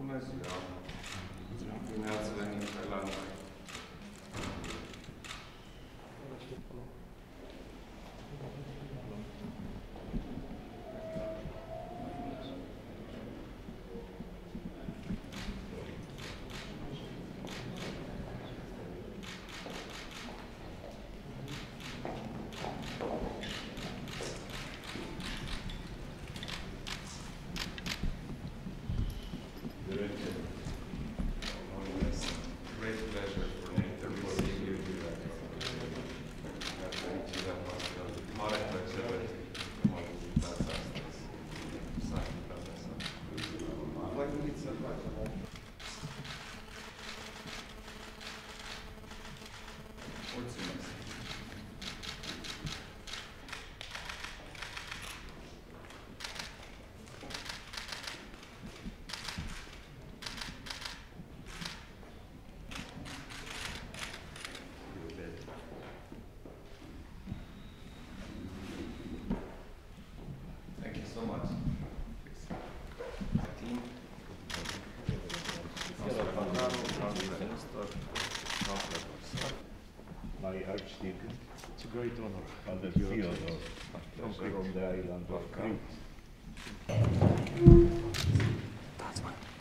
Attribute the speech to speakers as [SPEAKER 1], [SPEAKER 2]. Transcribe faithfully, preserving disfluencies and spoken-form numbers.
[SPEAKER 1] Bună ziua! Bine ați venit pe la noi! Mulțumesc! Thank you so much. Team.
[SPEAKER 2] My archdeacon,
[SPEAKER 3] It's a great honor.
[SPEAKER 2] Father
[SPEAKER 3] You
[SPEAKER 2] Theodore,
[SPEAKER 3] accept.
[SPEAKER 2] from the island of
[SPEAKER 1] Welcome.
[SPEAKER 2] Crete.
[SPEAKER 1] That's one.